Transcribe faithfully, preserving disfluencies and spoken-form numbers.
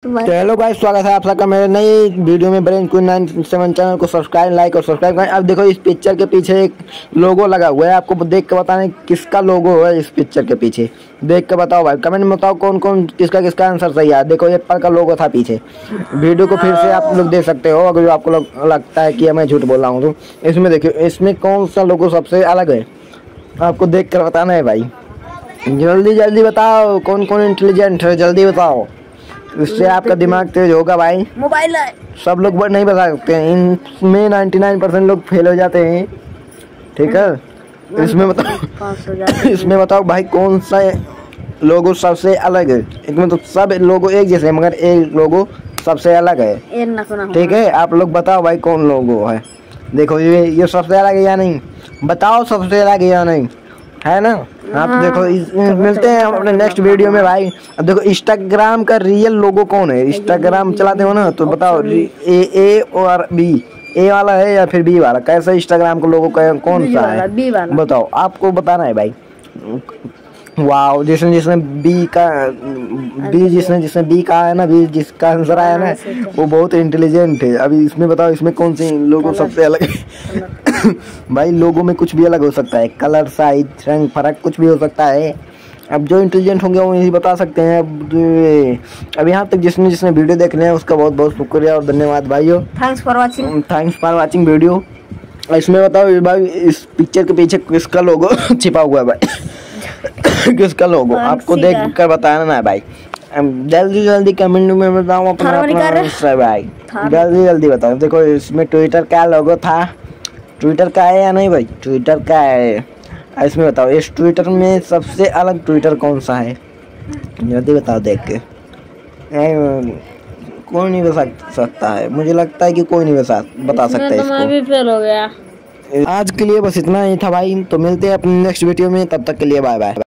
तो hello guys, स्वागत है आप सबका मेरे नई वीडियो में। Brain queen nine seven channel को सब्सक्राइब, लाइक और सब्सक्राइब करें। अब देखो इस पिक्चर के पीछे एक लोगो लगा हुआ है, आपको देख के बताना किसका लोगो है इस पिक्चर के पीछे। देख के बताओ भाई, कमेंट में बताओ कौन कौन किसका किसका आंसर सही है। देखो एप्पल का लोगो था पीछे। वीडियो को फिर से आप लोग देख सकते हो अगर आपको लगता है कि मैं झूठ बोल रहा हूँ तो। इसमें देखिए, इसमें कौन सा लोगो सबसे अलग है आपको देख कर बताना है भाई। जल्दी जल्दी बताओ कौन कौन इंटेलिजेंट है, जल्दी बताओ, इससे आपका दिमाग तेज होगा भाई। मोबाइल है, सब लोग नहीं बता सकते हैं, इनमें निन्यानवे परसेंट लोग फेल हो जाते हैं। ठीक है, इसमें बताओ इसमें बताओ भाई कौन सा लोगो सबसे अलग है। इसमें तो सब लोगो एक जैसे मगर एक लोगो सबसे अलग है। ठीक है, आप लोग बताओ भाई कौन लोगो है। देखो ये ये सबसे अलग है या नहीं, बताओ सबसे अलग है या नहीं, है ना। आप देखो इस, मिलते हैं हम अपने नेक्स्ट वीडियो में भाई। अब देखो इंस्टाग्राम का रियल लोगो कौन है, इंस्टाग्राम चलाते हो ना तो बताओ ए ए और बी, ए वाला है या फिर बी वाला, कैसा इंस्टाग्राम का लोगो कौन सा है बताओ, आपको बताना है भाई। वाओ, जिसने जिसने बी का बी जिसने जिसने बी कहा है ना, बी जिसका आंसर आया ना वो बहुत इंटेलिजेंट है। अभी इसमें बताओ इसमें कौन सी लोगो सबसे अलग है। भाई लोगों में कुछ भी अलग हो सकता है, कलर, साइज, रंग, फर्क कुछ भी हो सकता है। अब जो इंटेलिजेंट होंगे वो यही बता सकते हैं। अब अब यहाँ तक जिसने जिसने वीडियो देख रहे हैं उसका बहुत बहुत शुक्रिया और धन्यवाद भाइयों। Thanks for watching thanks for watching video. इसमें बताओ भाई इस पिक्चर के पीछे किसका लोगो छिपा हुआ है भाई। किसका लोगो आपको देख कर बताना ना भाई। जल्दी जल्दी कमेंट में बताओ अपना अपना भाई, जल्दी जल्दी बताओ। देखो इसमें ट्विटर का लोगो था, ट्विटर का है या नहीं भाई, ट्विटर का है। इसमें बताओ इस ट्विटर में सबसे अलग ट्विटर कौन सा है, जल्दी बताओ देख के। कोई नहीं बता सकता है, मुझे लगता है कि कोई नहीं बता बता सकता है इसको। मैं भी फेल हो गया। आज के लिए बस इतना ही था भाई, तो मिलते हैं अपने नेक्स्ट वीडियो में, तब तक के लिए बाय बाय।